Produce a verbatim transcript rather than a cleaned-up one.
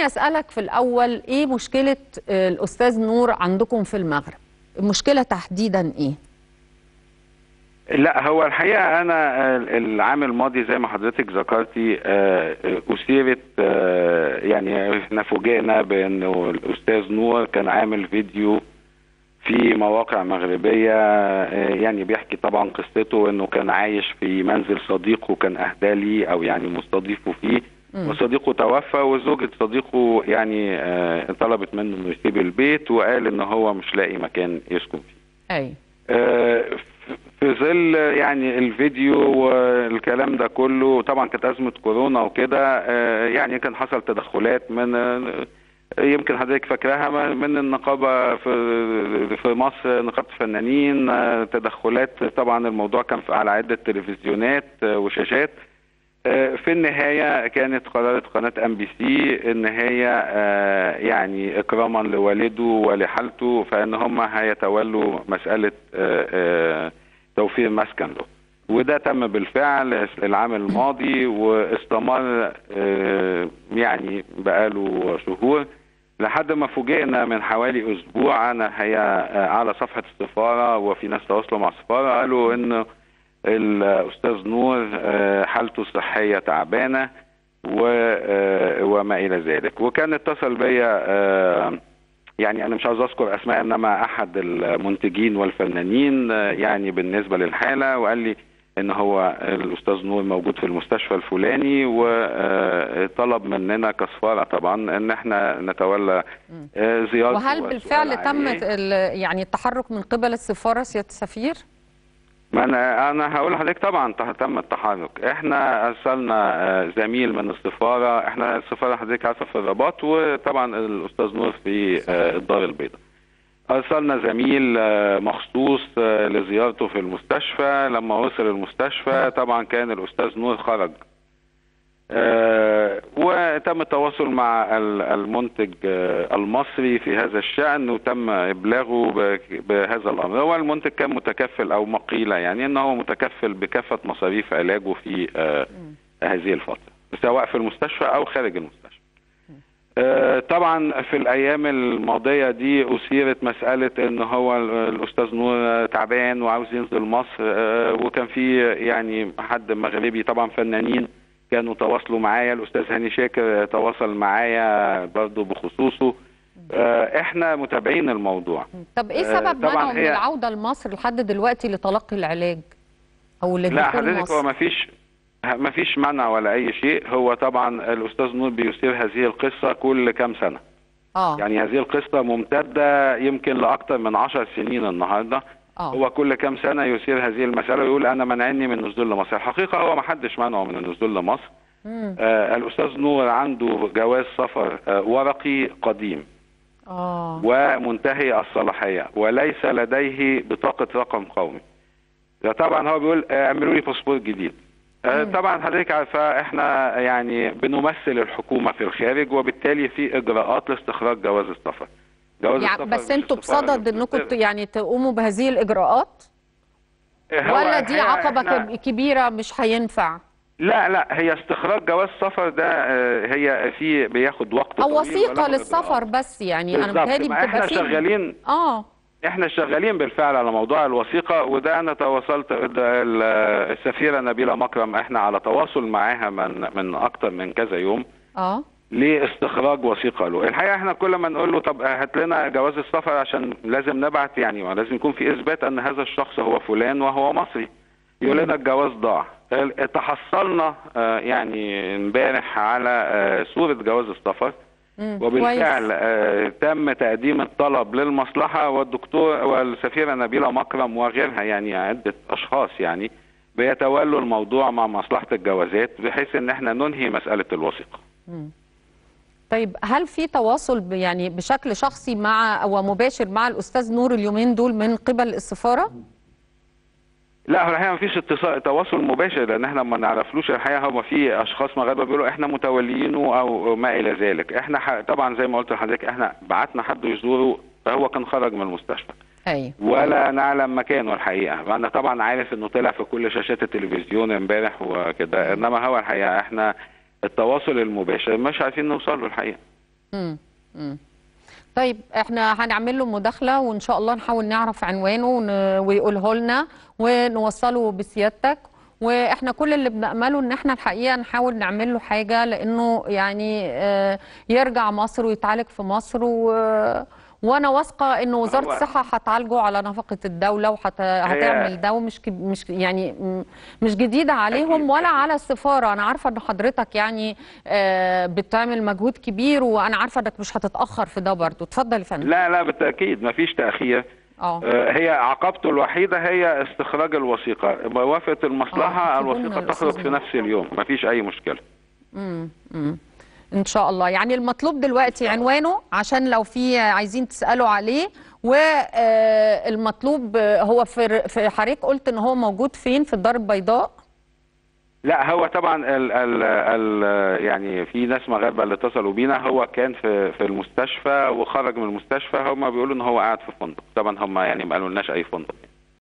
خليني أسألك في الأول، إيه مشكلة الأستاذ نور عندكم في المغرب؟ المشكلة تحديدا إيه؟ لا، هو الحقيقة أنا العام الماضي زي ما حضرتك ذكرتي أثيرت، يعني احنا فوجئنا بأنه الأستاذ نور كان عامل فيديو في مواقع مغربية، يعني بيحكي طبعا قصته انه كان عايش في منزل صديقه كان اهدى لي او يعني مستضيفه فيه، وصديقه توفى وزوجة صديقه يعني طلبت منه انه يسيب البيت وقال ان هو مش لاقي مكان يسكن فيه. اي في ظل يعني الفيديو والكلام ده كله، طبعا كانت ازمة كورونا وكده، يعني كان حصل تدخلات من يمكن حضرتك فاكراها من النقابه في في مصر، نقابه الفنانين، تدخلات. طبعا الموضوع كان على عده تلفزيونات وشاشات. في النهايه كانت قررت قناه ام بي سي ان هي يعني اكراما لوالده ولحالته فان هم هيتولوا مساله توفير مسكن له، وده تم بالفعل العام الماضي واستمر يعني بقاله شهور لحد ما فوجئنا من حوالي اسبوع. انا هي على صفحه السفاره وفي ناس تواصلوا مع السفاره قالوا ان الاستاذ نور حالته الصحيه تعبانه وما الى ذلك. وكان اتصل بيا، يعني انا مش عاوز اذكر اسماء، انما احد المنتجين والفنانين يعني بالنسبه للحاله، وقال لي ان هو الاستاذ نور موجود في المستشفى الفلاني، وطلب مننا كسفاره طبعا ان احنا نتولى زيارته. وهل بالفعل تم يعني التحرك من قبل السفاره سياده السفير؟ ما انا انا هقول لحضرتك طبعا تم التحرك. احنا ارسلنا زميل من السفاره، احنا السفاره حضرتك عارفه في الرباط، وطبعا الاستاذ نور في الدار البيضاء. ارسلنا زميل مخصوص لزيارته في المستشفى. لما وصل المستشفى طبعا كان الاستاذ نور خرج، أه وتم التواصل مع المنتج المصري في هذا الشأن وتم ابلاغه بهذا الامر. هو المنتج كان متكفل او مقيله يعني ان هو متكفل بكافه مصاريف علاجه في أه هذه الفتره، سواء في المستشفى او خارج المستشفى. أه طبعا في الايام الماضيه دي اثيرت مساله ان هو الاستاذ نور تعبان وعاوز ينزل مصر، أه وكان في يعني حد مغربي، طبعا فنانين كانوا تواصلوا معايا، الاستاذ هاني شاكر تواصل معايا برضه بخصوصه. اه احنا متابعين الموضوع. طب ايه سبب منعه من العوده لمصر لحد دلوقتي لتلقي العلاج او للدخول لا حضرتك مصر؟ هو ما فيش ما فيش منع ولا اي شيء. هو طبعا الاستاذ نور بيثير هذه القصه كل كام سنه. اه يعني هذه القصه ممتده يمكن لاكثر من عشر سنين النهارده. آه. هو كل كام سنه يثير هذه المساله ويقول انا منعني من النزول لمصر. الحقيقه هو ما حدش منعه من النزول لمصر. آه الاستاذ نور عنده جواز سفر آه ورقي قديم آه. ومنتهي الصلاحيه، وليس لديه بطاقه رقم قومي. طبعا هو بيقول اعملوا لي باسبور جديد. آه طبعا حضرتك عارفه احنا يعني بنمثل الحكومه في الخارج، وبالتالي في اجراءات لاستخراج جواز السفر. جواز يعني السفر بس انتوا بصدد انكم يعني تقوموا بهذه الاجراءات؟ ولا دي عقبه كبيره مش هينفع؟ لا لا، هي استخراج جواز سفر ده هي في بياخد وقت او وثيقه للسفر بس، يعني انا متهيألي بتبقى احنا شغالين اه احنا شغالين بالفعل على موضوع الوثيقه، وده انا تواصلت السفيره نبيله مكرم، احنا على تواصل معاها من من اكتر من كذا يوم اه لاستخراج وثيقه له. الحقيقه احنا كل ما نقول له طب هات لنا جواز السفر عشان لازم نبعت، يعني لازم يكون في اثبات ان هذا الشخص هو فلان وهو مصري، يقول لنا الجواز ضاع. تحصلنا يعني امبارح على صوره جواز السفر، وبالفعل تم تقديم الطلب للمصلحه، والدكتور والسفيره نبيله مكرم وغيرها يعني عده اشخاص يعني بيتولوا الموضوع مع مصلحه الجوازات بحيث ان احنا ننهي مساله الوثيقه. طيب هل في تواصل يعني بشكل شخصي مع او مباشر مع الاستاذ نور اليومين دول من قبل السفاره؟ لا، هو الحقيقه ما فيش اتصال تواصل مباشر، لان احنا ما نعرفلوش الحقيقه. هو في اشخاص مغاربه بيقولوا احنا متوليينه او ما الى ذلك. احنا طبعا زي ما قلت لحضرتك احنا بعتنا حد يزوره، فهو كان خرج من المستشفى. ايوه. ولا نعلم مكانه الحقيقه. انا طبعا عارف انه طلع في كل شاشات التلفزيون امبارح وكده، انما هو الحقيقه احنا التواصل المباشر مش عارفين نوصل له الحقيقه. امم امم طيب احنا هنعمل له مداخله وان شاء الله نحاول نعرف عنوانه ويقوله لنا ونوصله بسيادتك. واحنا كل اللي بنأمله ان احنا الحقيقه نحاول نعمل له حاجه، لانه يعني يرجع مصر ويتعالج في مصر، و وانا واثقه انه وزاره الصحه هتعالجه على نفقه الدوله وهتعمل ده، ومش مش يعني مش جديده عليهم ولا على السفاره. انا عارفه ان حضرتك يعني بتعمل مجهود كبير، وانا عارفه انك مش هتتاخر في ده برضه. اتفضل يا فندم. لا لا بالتاكيد مفيش تاخير. اه هي عقبته الوحيده هي استخراج الوثيقه، موافقه المصلحه الوثيقه تخرج في نفس اليوم، مفيش اي مشكله. امم امم ان شاء الله. يعني المطلوب دلوقتي عنوانه عشان لو في عايزين تسالوا عليه، والمطلوب هو في في حضرتك قلت ان هو موجود فين؟ في الدار البيضاء؟ لا هو طبعا ال ال ال يعني في ناس مغاربه اللي اتصلوا بينا، هو كان في في المستشفى وخرج من المستشفى، هم بيقولوا ان هو قاعد في فندق. طبعا هم يعني ما قالولناش اي فندق.